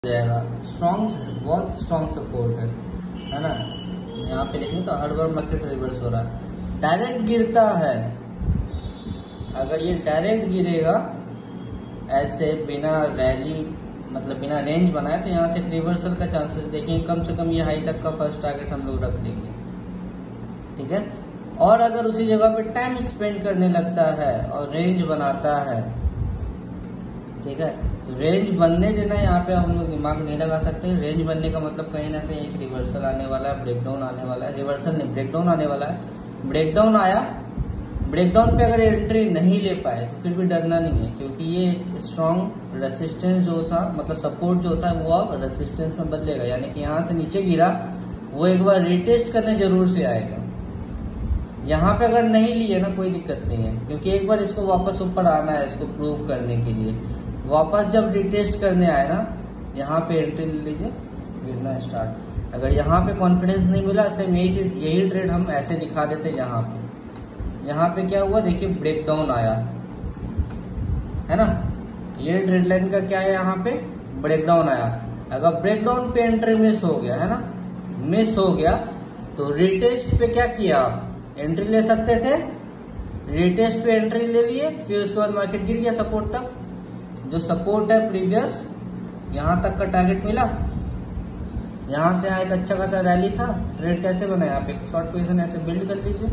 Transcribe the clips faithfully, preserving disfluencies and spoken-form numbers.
जाएगा। स्ट्रॉन्ग, बहुत strong support है है ना। यहाँ पे देखेंगे तो हर बार मार्केट रिवर्स हो रहा है, डायरेक्ट गिरता है। अगर ये डायरेक्ट गिरेगा ऐसे बिना रैली मतलब बिना रेंज बनाए तो यहाँ से रिवर्सल का चांसेस देखेंगे। कम से कम ये हाई तक का फर्स्ट टारगेट हम लोग रख लेंगे, ठीक है। और अगर उसी जगह पे टाइम स्पेंड करने लगता है और रेंज बनाता है, ठीक है, तो रेंज बनने देना यहाँ पे हम लोग दिमाग नहीं लगा सकते। रेंज बनने का मतलब कहीं ना कहीं एक रिवर्सल आने वाला है, ब्रेकडाउन आने वाला है। रिवर्सल नहीं, ब्रेकडाउन आने वाला है। ब्रेकडाउन आया, ब्रेकडाउन पे अगर एंट्री नहीं ले पाए तो फिर भी डरना नहीं है, क्योंकि ये स्ट्रॉन्ग रेसिस्टेंस जो था मतलब सपोर्ट जो था वो अब रेसिस्टेंस में बदलेगा। यानी कि यहाँ से नीचे गिरा वो एक बार रिटेस्ट करने जरूर से आएगा। यहाँ पे अगर नहीं लिए ना कोई दिक्कत नहीं है, क्योंकि एक बार इसको वापस ऊपर आना है इसको प्रूव करने के लिए। वापस जब रिटेस्ट करने आए ना यहाँ पे एंट्री ले लीजिए, गिरना स्टार्ट। अगर यहाँ पे कॉन्फिडेंस नहीं मिला सेम यही यही ट्रेड हम ऐसे दिखा देते। यहाँ पे यहाँ पे क्या हुआ देखिए, ब्रेकडाउन आया है ना। ये ट्रेड लाइन का क्या है, यहाँ पे ब्रेकडाउन आया। अगर ब्रेकडाउन पे एंट्री मिस हो गया है ना, मिस हो गया तो रिटेस्ट पे क्या किया आप, एंट्री ले सकते थे। रिटेस्ट पे एंट्री ले लिए, फिर उसके बाद मार्केट गिर गया सपोर्ट तक। जो सपोर्ट है प्रीवियस यहां तक का टारगेट मिला, यहां से यहाँ एक अच्छा खासा रैली था। ट्रेड कैसे बना, यहाँ पे शॉर्ट पोजीशन ऐसे बिल्ड कर लीजिए,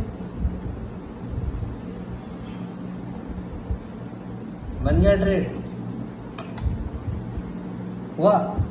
बन गया ट्रेड हुआ।